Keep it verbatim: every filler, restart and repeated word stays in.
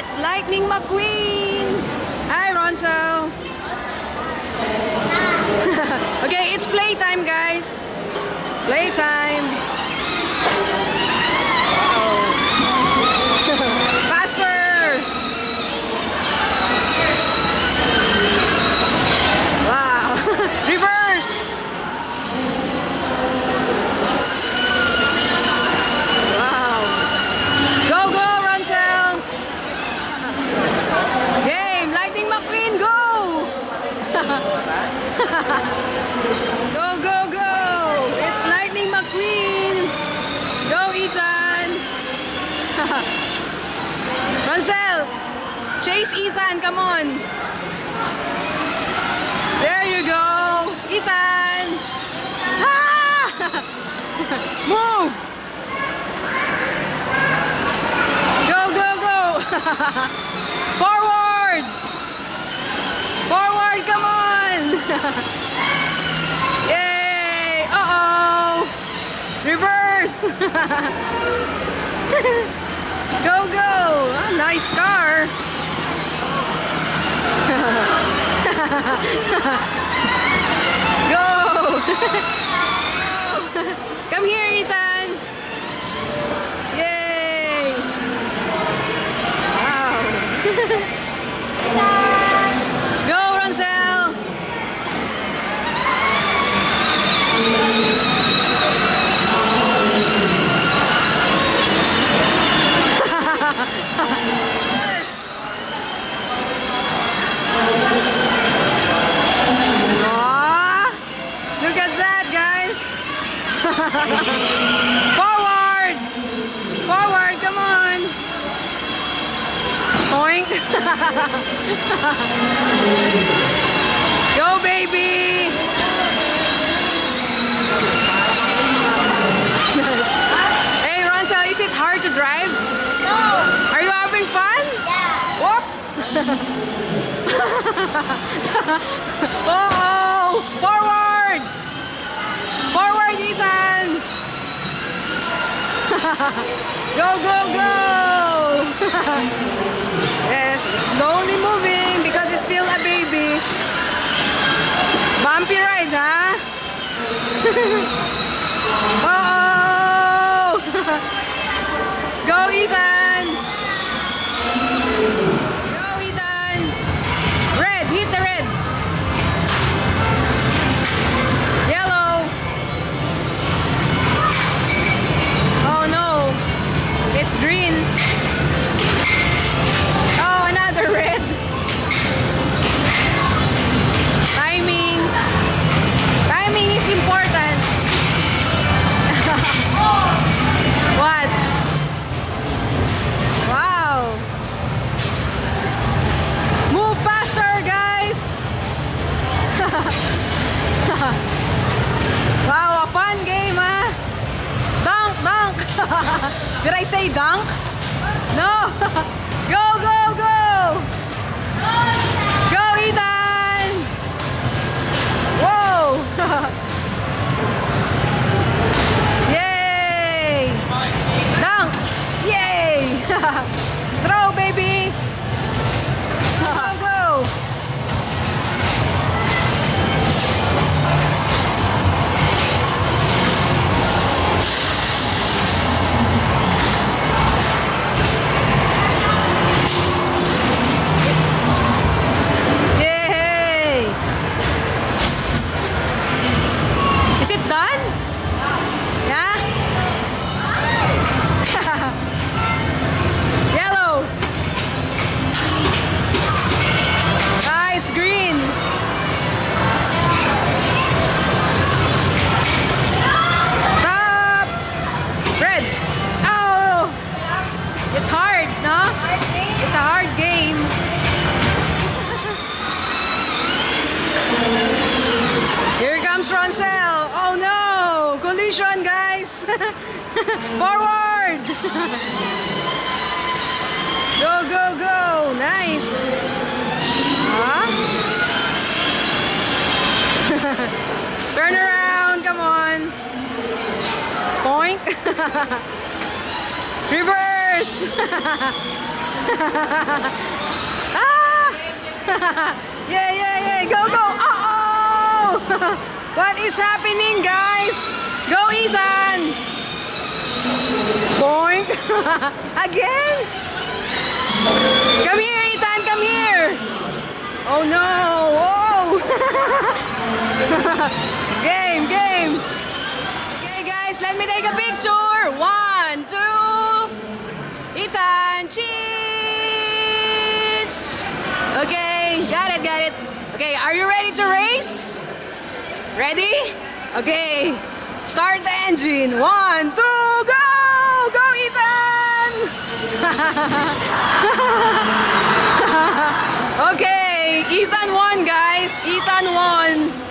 It's Lightning McQueen! Hi, Ronso! Okay, it's playtime, guys! Playtime! Faster! Wow! Reverse! Wow! Go, go, Ransel! Game! Lightning McQueen, go! Go, go, go! It's Lightning McQueen! Go, Ethan! Ransel! Chase Ethan, come on! There you go! Ethan! Ah! Move! Go, go, go! Forward! Forward, come on! Yay! Uh-oh! Reverse! Go, go! Oh, nice car! Go! Come here, Ethan! Yay! Wow! Go, Ransel! Yes! Aww. Look at that, guys! Forward! Forward, come on! Boink! Go, baby! Hey, Ronsa, is it hard to drive? No! Are you having fun? Yeah! Whoop! Uh-oh! Forward! Forward, Ethan! Go, go, go! Yes, it's slowly moving because it's still a baby. Bumpy ride, huh? Uh-oh! Go, Ethan! Go, Ethan! Red, hit the red! Yellow! Oh no! It's green! Oh, another red! Timing! Timing is important! What? Wow! Move faster, guys! Wow, a fun game, huh? Dunk, dunk! Did I say dunk? No! Go, go, go! Go, Ethan! Whoa! Yay! Dunk! Yay! Throw, baby! Go, go! Yay! Is it done? Yeah? Yellow! Ah, it's green! Stop! Red! Oh! It's hard, no? It's a hard game. Here comes Ransel. Oh no! Collision, guys! Forward! Go, go, go! Nice! Huh? Turn around, come on! Point! Reverse! Ah! Yeah, yeah, yeah. Go, go. Uh-oh! What is happening, guys? Go, Ethan. Boink. Again? Come here, Ethan. Come here. Oh, no. Oh. Game, game. Okay, guys. Let me take a picture. One, two. Ethan, cheese. Okay, got it, got it. Okay, are you ready to race? Ready? Okay, start the engine. One, two, go! Go, Ethan! Okay, Ethan won, guys. Ethan won.